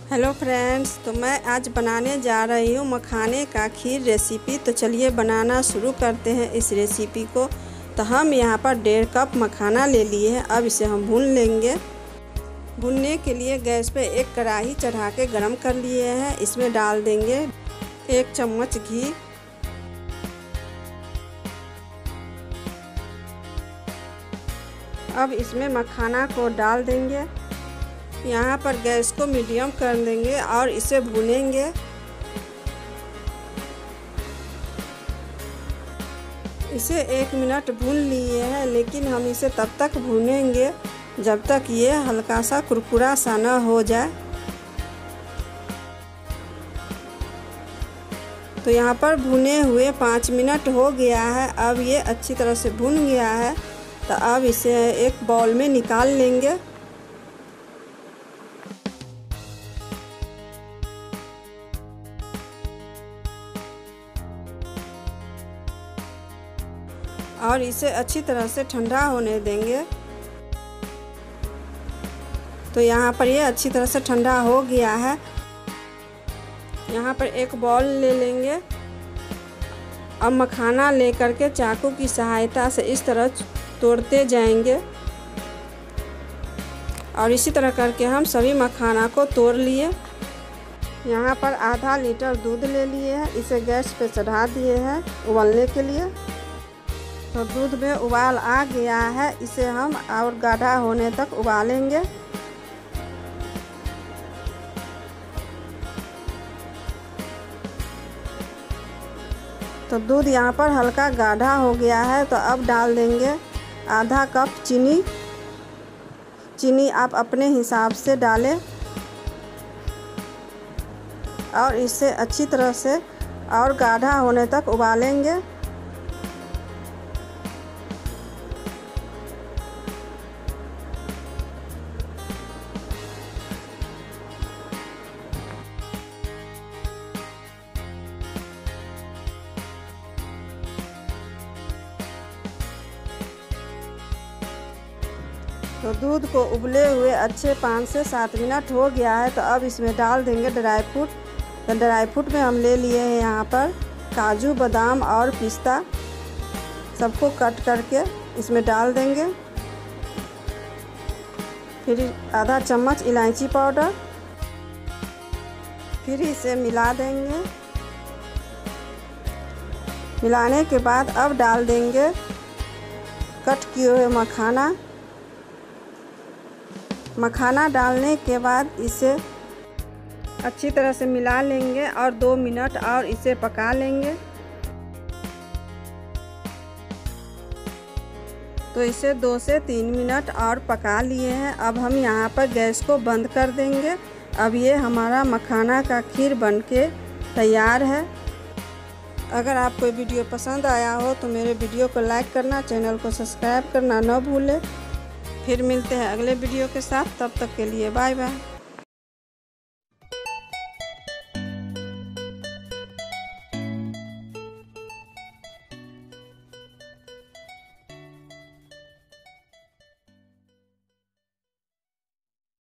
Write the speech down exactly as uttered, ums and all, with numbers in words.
Hello friends, तो मैं आज बनाने जा रही हूँ मखाने का खीर रेसिपी। तो चलिए बनाना शुरू करते हैं इस रेसिपी को। तो हम यहाँ पर डेढ़ कप मखाना ले लिए हैं। अब इसे हम भून लेंगे। भूनने के लिए गैस पे एक कढ़ाई चढ़ा के गरम कर लिए हैं। इसमें डाल देंगे एक चम्मच घी। अब इसमें मखाना को डाल देंगे। यहाँ पर गैस को मीडियम कर देंगे और इसे भूनेंगे। इसे एक मिनट भून लिए हैं, लेकिन हम इसे तब तक भूनेंगे जब तक ये हल्का सा कुरकुरा सा न हो जाए। तो यहाँ पर भुने हुए पाँच मिनट हो गया है। अब ये अच्छी तरह से भुन गया है। तो अब इसे एक बाउल में निकाल लेंगे। और इसे अच्छी तरह से ठंडा होने देंगे। तो यहाँ पर ये अच्छी तरह से ठंडा हो गया है। यहाँ पर एक बाउल ले लेंगे। अब मखाना लेकर के चाकू की सहायता से इस तरह तोड़ते जाएंगे और इसी तरह करके हम सभी मखाना को तोड़ लिए। यहाँ पर आधा लीटर दूध ले लिए हैं। इसे गैस पे चढ़ा दिए हैं उबालने के लिए। तो दूध में उबाल आ गया है। इसे हम और गाढ़ा होने तक उबालेंगे। तो दूध यहाँ पर हल्का गाढ़ा हो गया है। तो अब डाल देंगे आधा कप चीनी। चीनी आप अपने हिसाब से डालें और इसे अच्छी तरह से और गाढ़ा होने तक उबालेंगे। तो दूध को उबले हुए अच्छे पाँच से सात मिनट हो गया है। तो अब इसमें डाल देंगे ड्राई फ्रूट। तो ड्राई फ्रूट में हम ले लिए हैं यहाँ पर काजू, बादाम और पिस्ता। सबको कट करके इसमें डाल देंगे। फिर आधा चम्मच इलायची पाउडर। फिर इसे मिला देंगे। मिलाने के बाद अब डाल देंगे कट किए हुए मखाना। मखाना डालने के बाद इसे अच्छी तरह से मिला लेंगे और दो मिनट और इसे पका लेंगे। तो इसे दो से तीन मिनट और पका लिए हैं। अब हम यहाँ पर गैस को बंद कर देंगे। अब ये हमारा मखाना का खीर बनके तैयार है। अगर आपको वीडियो पसंद आया हो तो मेरे वीडियो को लाइक करना, चैनल को सब्सक्राइब करना न भूलें। फिर मिलते हैं अगले वीडियो के साथ। तब तक के लिए बाय बाय।